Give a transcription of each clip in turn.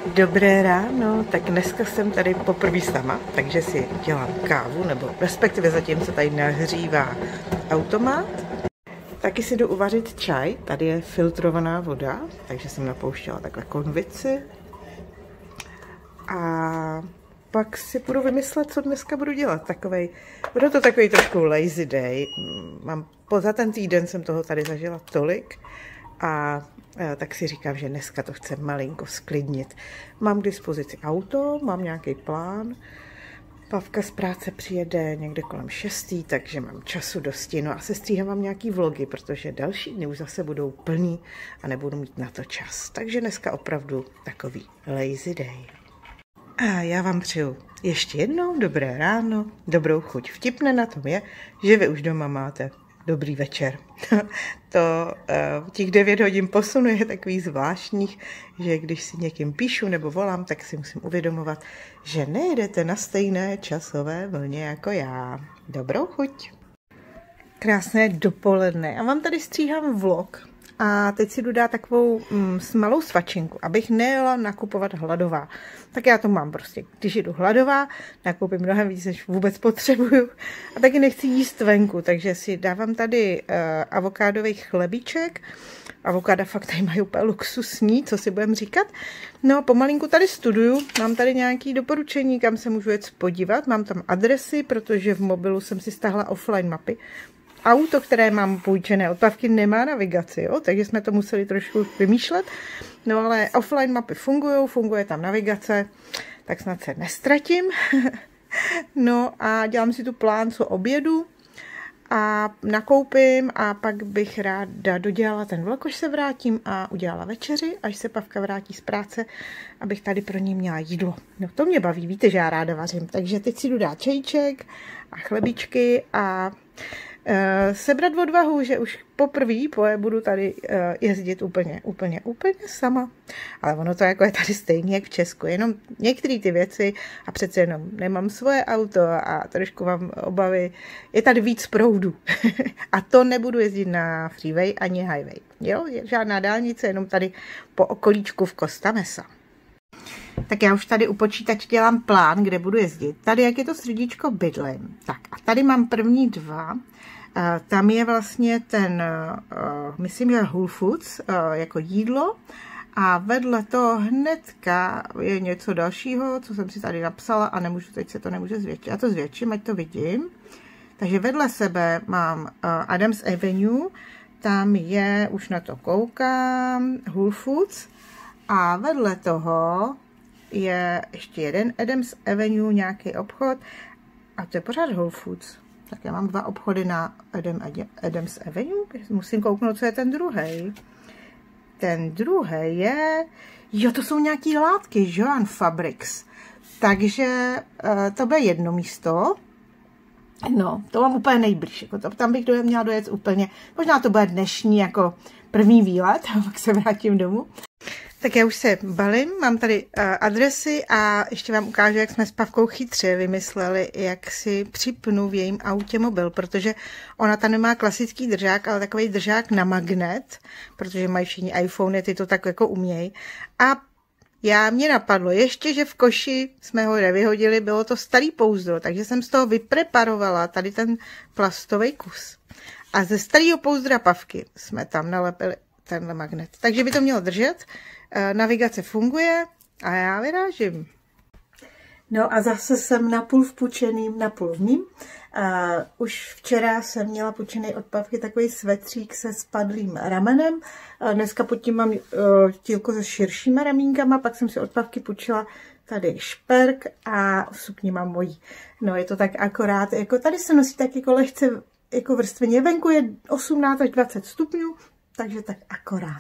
Dobré ráno, tak dneska jsem tady poprvé sama, takže si dělám kávu, nebo respektive zatím se tady nahřívá automat. Taky si jdu uvařit čaj, tady je filtrovaná voda, takže jsem napouštěla takhle konvici. A pak si budu vymyslet, co dneska budu dělat. Bude to takový trošku lazy day. Za ten týden jsem toho tady zažila tolik. A tak si říkám, že dneska to chce malinko sklidnit. Mám k dispozici auto, mám nějaký plán. Pavka z práce přijede někde kolem 6, takže mám času dosti. No a sestříhám nějaký vlogy, protože další dny už zase budou plný a nebudu mít na to čas. Takže dneska opravdu takový lazy day. A já vám přeju ještě jednou dobré ráno, dobrou chuť. Vtipné na tom je, že vy už doma máte dobrý večer. To těch 9 hodin posunu je takový zvláštních, že když si někým píšu nebo volám, tak si musím uvědomovat, že nejedete na stejné časové vlně jako já. Dobrou chuť. Krásné dopoledne. Já vám tady stříhám vlog a teď si jdu dát takovou malou svačinku, abych nejela nakupovat hladová. Tak já to mám prostě. Když jdu hladová, nakoupím mnohem víc, než vůbec potřebuju. A taky nechci jíst venku, takže si dávám tady avokádový chlebíček. Avokáda fakt tady mají úplně luxusní, co si budeme říkat. No, pomalinku tady studuju, mám tady nějaké doporučení, kam se můžu jet podívat. Mám tam adresy, protože v mobilu jsem si stáhla offline mapy. Auto, které mám půjčené od Pavky, nemá navigaci, jo? Takže jsme to museli trošku vymýšlet. No ale offline mapy fungují, funguje tam navigace, tak snad se nestratím. No a dělám si tu plán, co obědu a nakoupím a pak bych ráda dodělala ten vlog, až se vrátím a udělala večeři, až se Pavka vrátí z práce, abych tady pro ní měla jídlo. No to mě baví, víte, že já ráda vařím. Takže teď si jdu dát čajíček a chlebíčky a sebrat odvahu, že už poprvé budu tady jezdit úplně sama. Ale ono to jako je tady stejně jak v Česku, jenom některé ty věci a přece jenom nemám svoje auto a trošku mám obavy. Je tady víc proudu a to nebudu jezdit na freeway ani highway. Jo? Žádná dálnice, jenom tady po okolíčku v Costa Mesa. Tak já už tady u počítače dělám plán, kde budu jezdit. Tady, jak je to srdíčko, bydlím. Tak a tady mám první dva. Tam je vlastně ten, myslím, že Whole Foods jako jídlo. A vedle toho hnedka je něco dalšího, co jsem si tady napsala a nemůžu, teď se to nemůže zvětšit. Já to zvětším, ať to vidím. Takže vedle sebe mám Adams Avenue. Tam je, už na to koukám, Whole Foods. A vedle toho je ještě jeden Adams Avenue, nějaký obchod. A to je pořád Whole Foods. Tak já mám 2 obchody na Adams Avenue. Musím kouknout, co je ten druhý. Ten druhý je... Jo, to jsou nějaký látky, Joann Fabrics. Takže to bude jedno místo. No, to mám úplně nejblíž. Jako tam bych měla dojet úplně... Možná to bude dnešní jako první výlet, a pak se vrátím domů. Tak já už se balím, mám tady adresy a ještě vám ukážu, jak jsme s Pavkou chytře vymysleli, jak si připnu v jejím autě mobil, protože ona tam nemá klasický držák, ale takový držák na magnet, protože mají všichni iPhony, ty to tak jako umějí. A mě napadlo ještě, že v koši jsme ho nevyhodili, bylo to starý pouzdro, takže jsem z toho vypreparovala tady ten plastový kus. A ze starého pouzdra Pavky jsme tam nalepili tenhle magnet. Takže by to mělo držet. Navigace funguje a já vyrážím. No a zase jsem napůl v půjčeným, napůl v ním. Už včera jsem měla půjčený od Pavky takový svetřík se spadlým ramenem. Dneska pod tím mám tílko se širšíma ramínkama, pak jsem si od Pavky půjčila tady šperk a sukni mám mojí. No je to tak akorát, jako tady se nosí tak jako lehce jako vrstveně. Venku je 18 až 20 stupňů, takže tak akorát.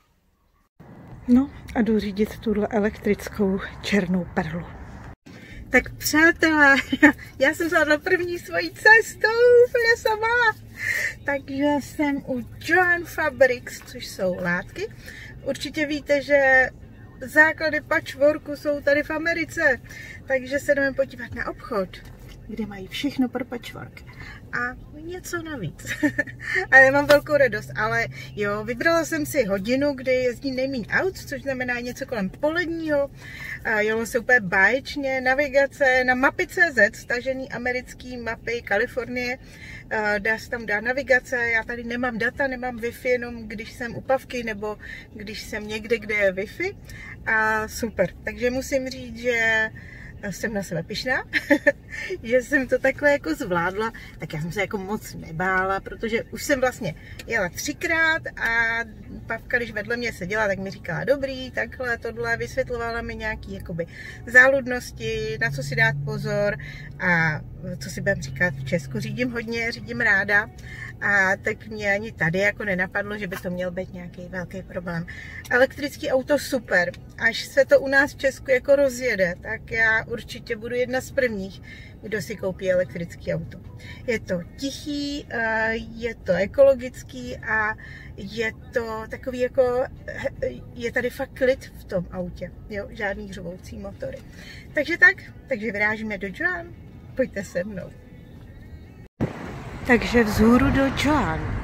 No a jdu řídit tuhle elektrickou černou perlu. Tak přátelé, já jsem zvládla první svojí cestou úplně sama. Takže jsem u Joann Fabrics, což jsou látky. Určitě víte, že základy patchworku jsou tady v Americe, takže se jdeme podívat na obchod. kde mají všechno pro patchwork. A něco navíc. A já mám velkou radost, ale jo, vybrala jsem si hodinu, kdy jezdí nejméně aut, což znamená něco kolem poledního. Jelo se úplně báječně, navigace na mapy.cz, stažený americký mapy Kalifornie. Dá se tam dát navigace, já tady nemám data, nemám Wi-Fi, jenom když jsem u Pavky nebo když jsem někde, kde je Wi-Fi. A super, takže musím říct, že jsem na sebe pyšná, že jsem to takhle jako zvládla, tak já jsem se jako moc nebála, protože už jsem vlastně jela 3krát a Pavka, když vedle mě seděla, tak mi říkala dobrý, takhle, tohle, vysvětlovala mi nějaký jakoby záludnosti, na co si dát pozor a co si budem říkat, v Česku řídím hodně, řídím ráda a tak mě ani tady jako nenapadlo, že by to měl být nějaký velký problém. Elektrický auto super, až se to u nás v Česku jako rozjede, tak já určitě budu jedna z prvních, kdo si koupí elektrický auto. Je to tichý, je to ekologický a je to takový jako, je tady fakt klid v tom autě, jo, žádný hřvoucí motory. Takže vyrážíme do Joan, pojďte se mnou. Takže vzhůru do Joan.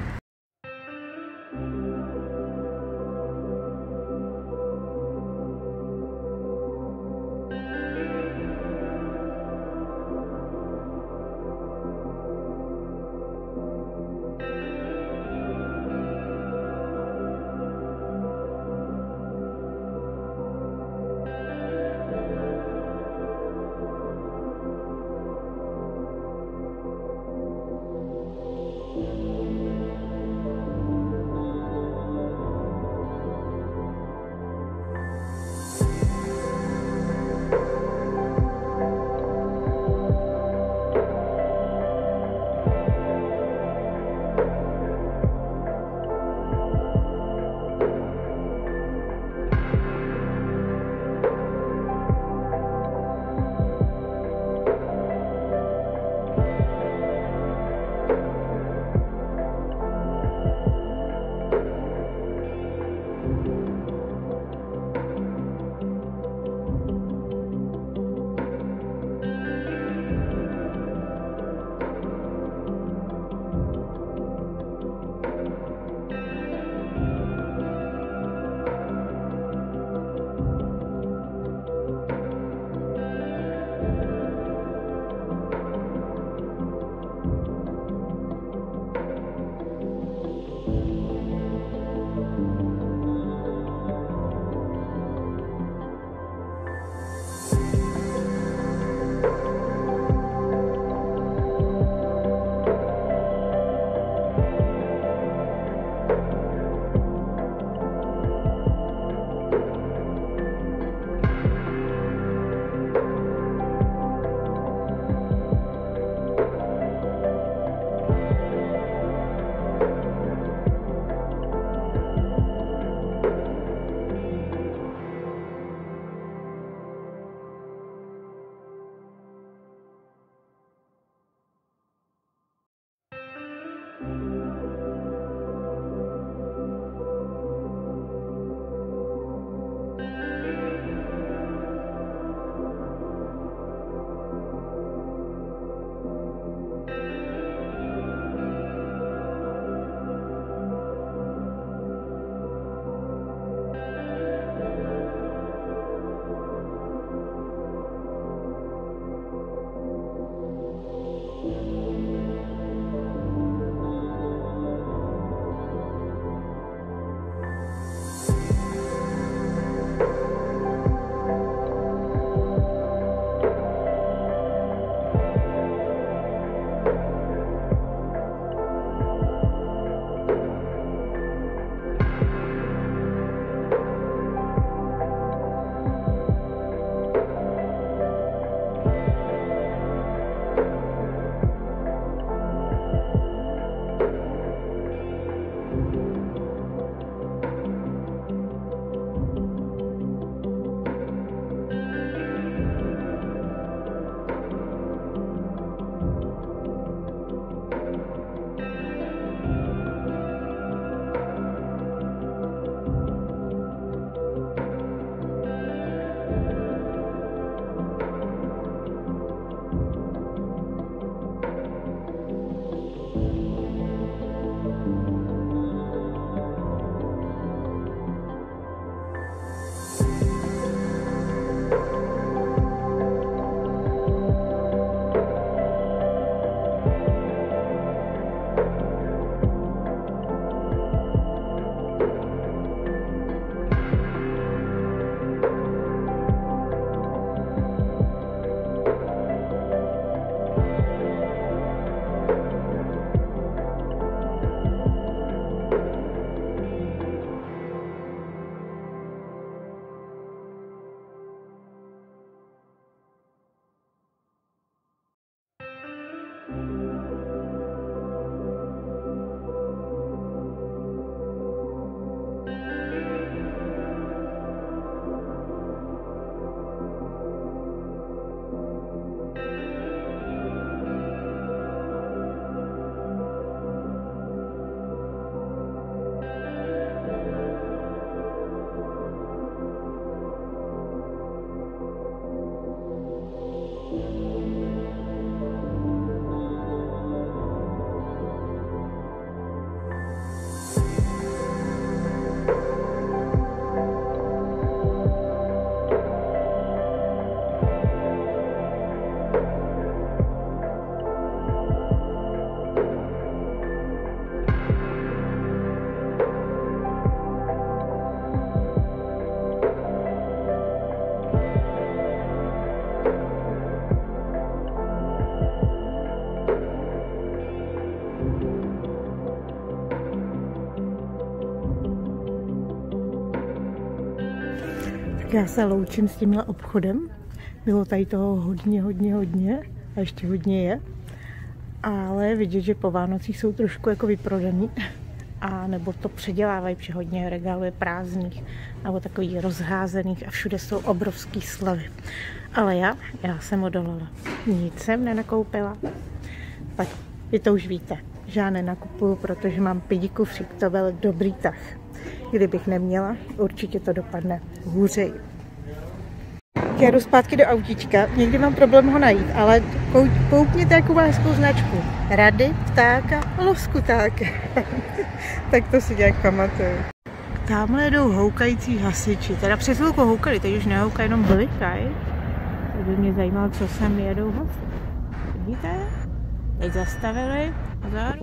Tak já se loučím s tímhle obchodem. Bylo tady toho hodně a ještě hodně je. Ale vidět, že po Vánocích jsou trošku jako vyprodaný. A nebo to předělávají, protože hodně regálů je prázdných nebo takových rozházených a všude jsou obrovský slevy. Ale já jsem odolala. Nic jsem nenakoupila. Tak vy to už víte, že já nenakupuju, protože mám pidiku frik, to byl dobrý tah. Kdybych neměla, určitě to dopadne hůřej. Já jdu zpátky do autíčka, někdy mám problém ho najít, ale koukněte jakou má hezkou značku. Rady ptáka loskutáka. Tak to si nějak pamatuju. Tamhle jedou houkající hasiči, teda přes chvilku houkali, teď už nehoukají, jenom blikají. Tak by mě zajímalo, co sem jedou hasit. Vidíte? Teď zastavili, pozor.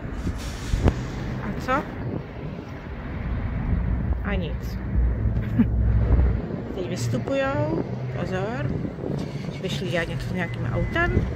A co? A nic. Teď vystupujou, pozor. Vyšli dělat něco s nějakým autem.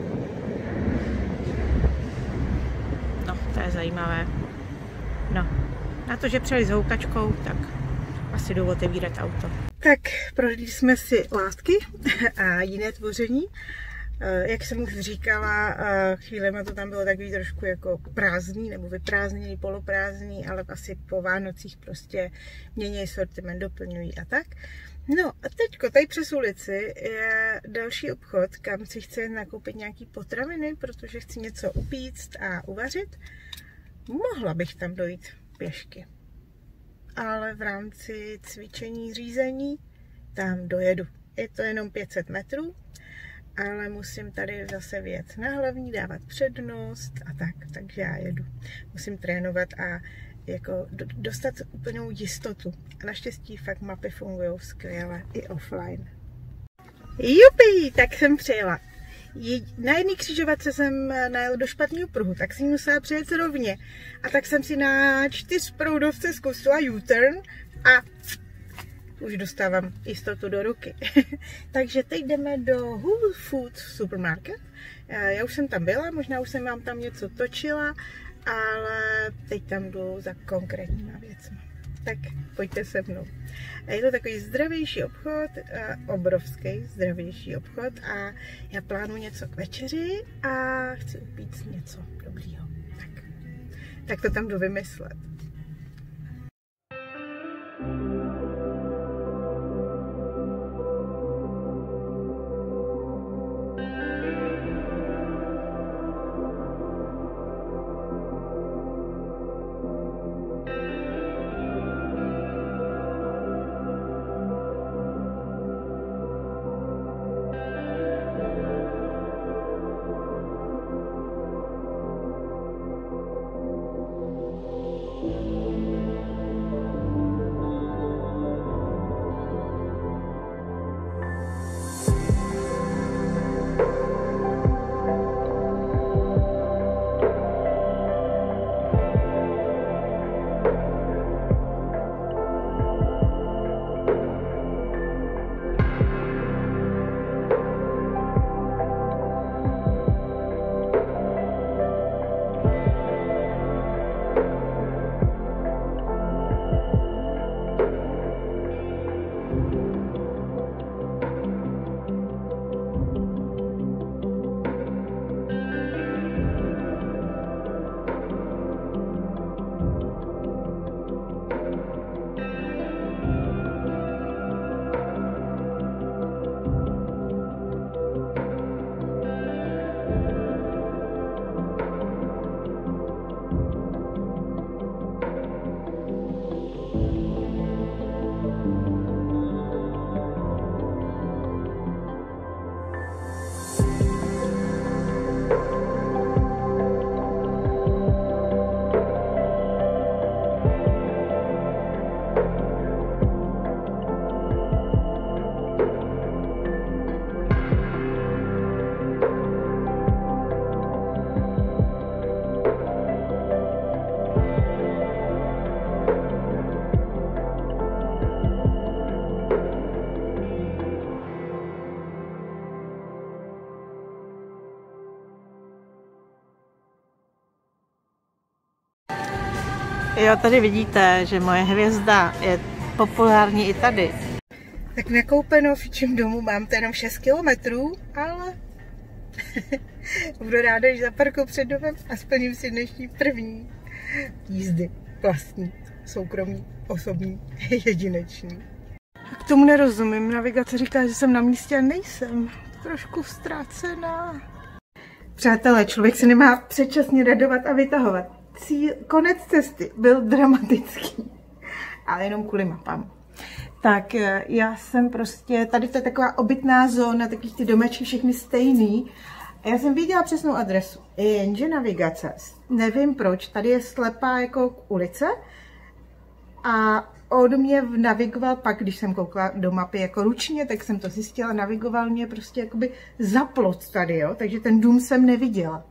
No, to je zajímavé. No, na to, že přijeli s houkačkou, tak asi jdou otevírat auto. Tak, prošli jsme si látky a jiné tvoření. Jak jsem už říkala, chvílema to tam bylo takový trošku jako prázdný nebo vyprázdněný, poloprázdný, ale asi po Vánocích prostě mění sortiment, doplňují a tak. No a teďko tady přes ulici je další obchod, kam si chci nakoupit nějaký potraviny, protože chci něco upíct a uvařit. Mohla bych tam dojít pěšky, ale v rámci cvičení řízení tam dojedu. Je to jenom 500 metrů, ale musím tady zase vyjet na hlavní, dávat přednost a tak, takže já jedu. Musím trénovat a jako dostat úplnou jistotu. A naštěstí fakt mapy fungují skvěle i offline. Jupi, tak jsem přijela. Na jedné křižovatce jsem najel do špatného pruhu, tak jsem musela přijet rovně. A tak jsem si na 4proudovce zkusila U-turn a už dostávám jistotu do ruky. Takže teď jdeme do Whole Foods Supermarket. Já už jsem tam byla, možná už jsem vám tam něco točila, ale teď tam jdu za konkrétníma věcmi. Tak pojďte se mnou. Je to takový zdravější obchod, obrovský zdravější obchod a já plánuji něco k večeři a chci upít něco dobrýho. Tak to tam jdu vymyslet. Jo, tady vidíte, že moje hvězda je populární i tady. Tak nakoupeno v čím domu mám to jenom 6 kilometrů, ale budu ráda, když zaparkuju před domem a splním si dnešní první jízdy. Vlastní, soukromí, osobní, jedinečný. K tomu nerozumím. Navigace říká, že jsem na místě a nejsem. Trošku ztracená. Přátelé, člověk se nemá předčasně radovat a vytahovat. Konec cesty byl dramatický, ale jenom kvůli mapám. Tak já jsem prostě, tady to je taková obytná zóna, takových ty domečky všechny stejný. A já jsem viděla přesnou adresu, jenže navigace, nevím proč, tady je slepá jako ulice a on mě navigoval pak, když jsem koukala do mapy jako ručně, tak jsem to zjistila, navigoval mě prostě jakoby za plot tady, jo, takže ten dům jsem neviděla.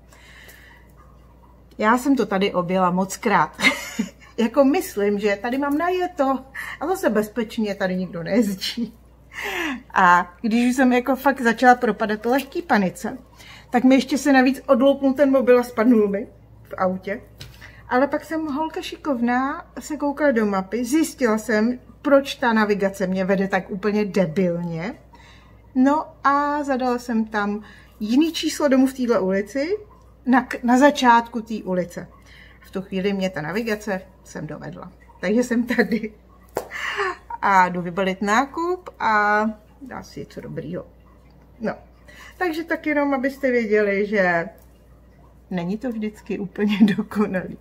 Já jsem to tady objela mockrát. Jako myslím, že tady mám najeto a zase bezpečně tady nikdo nejezdí. A když jsem jako fakt začala propadat lehký panice, tak mi ještě se navíc odloupnul ten mobil a spadnul mi v autě. Ale pak jsem holka šikovná, se koukala do mapy, zjistila jsem, proč ta navigace mě vede tak úplně debilně. No a zadala jsem tam jiný číslo domu v této ulici, na začátku té ulice. V tu chvíli mě ta navigace jsem dovedla. Takže jsem tady a jdu vybalit nákup a dá si něco dobrýho. No, takže tak jenom, abyste věděli, že není to vždycky úplně dokonalý.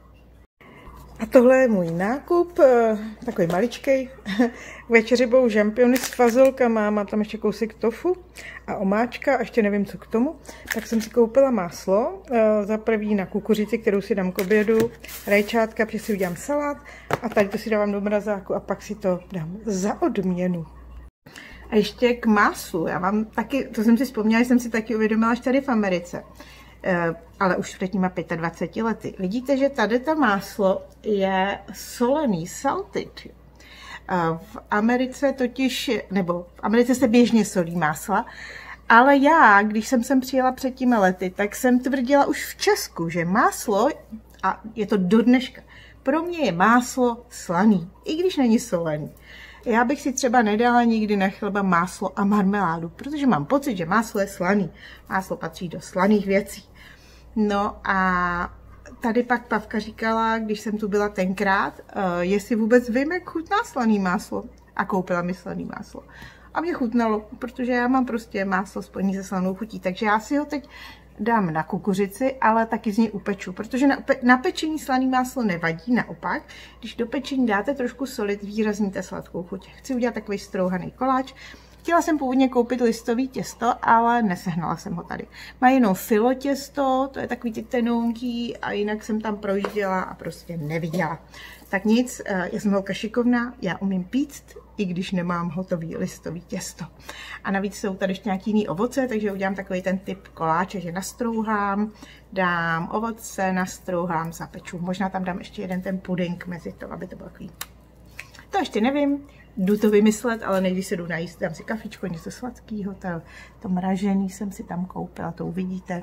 A tohle je můj nákup, takový maličkej. K večeři budou žampiony s fazolkama, mám tam ještě kousek tofu a omáčka, a ještě nevím, co k tomu. Tak jsem si koupila máslo, za první na kukuřici, kterou si dám k obědu, rajčátka, protože si udělám salát a tady to si dávám do mrazáku a pak si to dám za odměnu. A ještě k máslu, já mám taky, to jsem si vzpomněla, jsem si taky uvědomila až tady v Americe. Ale už před těma 25 lety. Vidíte, že tady to máslo je solený, salted. V Americe totiž, nebo v Americe se běžně solí másla, ale já, když jsem sem přijela před těmi lety, tak jsem tvrdila už v Česku, že máslo, a je to do dneška, pro mě je máslo slaný, i když není solený. Já bych si třeba nedala nikdy na chleba máslo a marmeládu, protože mám pocit, že máslo je slaný. Máslo patří do slaných věcí. No a tady pak Pavka říkala, když jsem tu byla tenkrát, jestli vůbec vím, jak chutná slaný máslo. A koupila mi slaný máslo. A mě chutnalo, protože já mám prostě máslo spojené se slanou chutí. Takže já si ho teď dám na kukuřici, ale taky z něj upeču, protože na pečení slaný máslo nevadí, naopak. Když do pečení dáte trošku soli, výrazníte sladkou chuť. Chci udělat takový strouhaný koláč. Chtěla jsem původně koupit listový těsto, ale nesehnala jsem ho tady. Má jenom filo těsto, to je takový ty tenounký a jinak jsem tam projížděla a prostě neviděla. Tak nic, já jsem holka šikovná, já umím píct, i když nemám hotový listový těsto. A navíc jsou tady ještě nějaký jiný ovoce, takže udělám takový ten typ koláče, že nastrouhám, dám ovoce, nastrouhám, zapeču. Možná tam dám ještě jeden ten puding mezi to, aby to bylo takový. To ještě nevím, jdu to vymyslet, ale nejdřív se jdu najíst, dám si kafičko, něco sladkého, to mražený jsem si tam koupila, to uvidíte.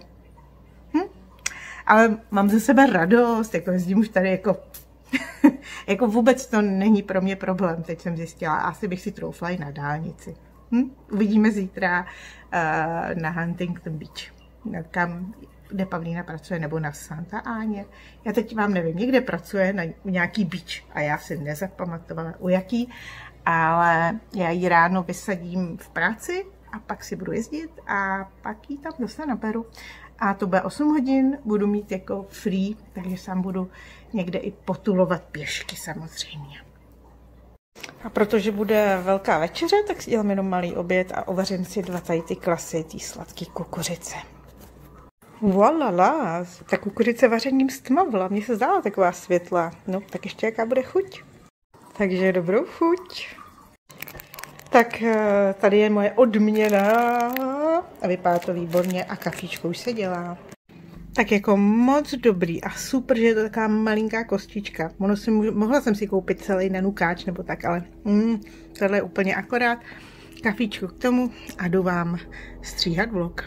Ale mám ze sebe radost, jako jezdím už tady jako, jako vůbec to není pro mě problém, teď jsem zjistila, asi bych si troufla i na dálnici. Uvidíme zítra na Huntington Beach, kde Pavlína pracuje, nebo na Santa Áně. Já teď vám nevím, někde pracuje na nějaký beach a já si nezapamatovala u jaký, ale já ji ráno vysadím v práci a pak si budu jezdit a pak ji tam zase naberu. A to bude 8 hodin, budu mít jako free, takže sám budu někde i potulovat pěšky samozřejmě. A protože bude velká večeře, tak si dělám jenom malý oběd a uvařím si 2 tady ty klasy, ty sladký kukuřice. Voilala, ta kukuřice vařením stmavla, mně se zdála taková světlá. No, tak ještě jaká bude chuť. Takže dobrou chuť. Tak tady je moje odměna a vypadá to výborně a kafíčko už se dělá. Tak jako moc dobrý a super, že je to taková malinká kostička. Mohla jsem si koupit celý nanukáč nebo tak, ale tohle je úplně akorát. Kafíčko k tomu a jdu vám stříhat vlog.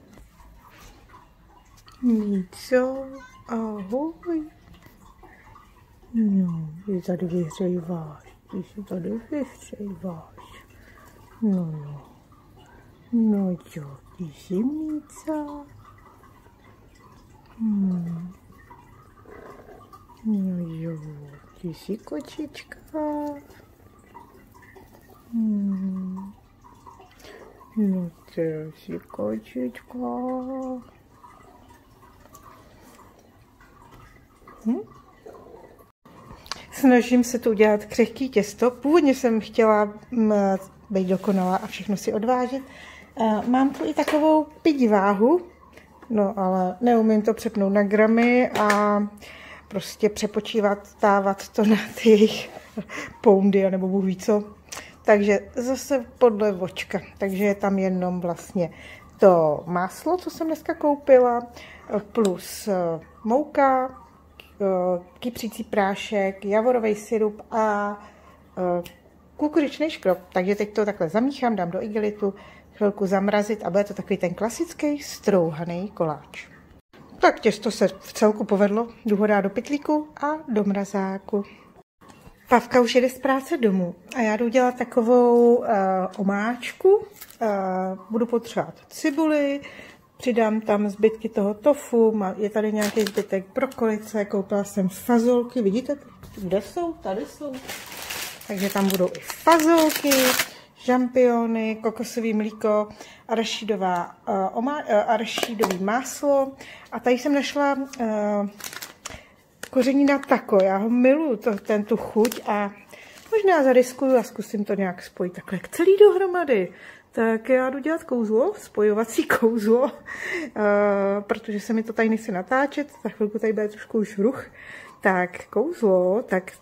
Míco, ahoj. No, ty tady vyhřejváš, No jo, ty zimnice. No jo, ty jsi kočička. No ty jsi kočička. Snažím se tu udělat křehký těsto. Původně jsem chtěla být dokonalá a všechno si odvážet. Mám tu i takovou pidiváhu, no ale neumím to přepnout na gramy a prostě přepočítávat to na ty jejich poundy, nebo Bůh ví co. Takže zase podle vočka. Takže je tam jenom vlastně to máslo, co jsem dneska koupila, plus mouka, kypřící prášek, javorový sirup a kukuřičný škrob. Takže teď to takhle zamíchám, dám do igelitu, chvilku zamrazit a bude to takový ten klasický strouhaný koláč. Tak těsto se v celku povedlo, jdu ho dát do pytlíku a do mrazáku. Pavka už jede z práce domů a já jdu dělat takovou omáčku. Budu potřebovat cibuli, přidám tam zbytky toho tofu, je tady nějaký zbytek brokolice, koupila jsem fazolky, vidíte, kde jsou? Tady jsou. Takže tam budou i fazolky, žampiony, kokosové mlíko, arašídový máslo a tady jsem našla kořenina taco, já ho miluju, tu chuť a možná zariskuju a zkusím to nějak spojit takhle celý dohromady. Tak já jdu dělat kouzlo, spojovací kouzlo, protože se mi to tady nechce natáčet, za chvilku tady bude trošku už ruch. Tak kouzlo, tak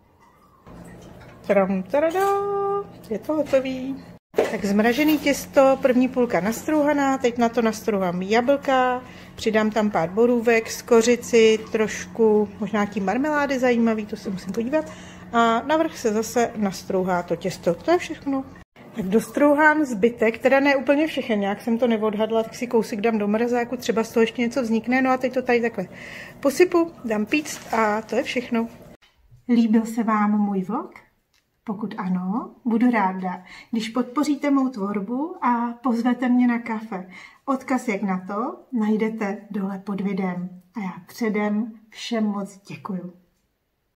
je to hotový. Tak zmražený těsto, první půlka nastrouhaná, teď na to nastrouhám jablka, přidám tam pár borůvek, skořici, trošku možná nějaký marmelády zajímavý, to se musím podívat. A navrch se zase nastrouhá to těsto, to je všechno. Tak dostrouhám zbytek, teda ne úplně všechen, nějak jsem to neodhadla, tak si kousek dám do mrazáku, třeba z toho ještě něco vznikne, no a teď to tady takhle posypu, dám píct a to je všechno. Líbil se vám můj vlog? Pokud ano, budu ráda, když podpoříte mou tvorbu a pozvete mě na kafe. Odkaz jak na to najdete dole pod videem. A já předem všem moc děkuju.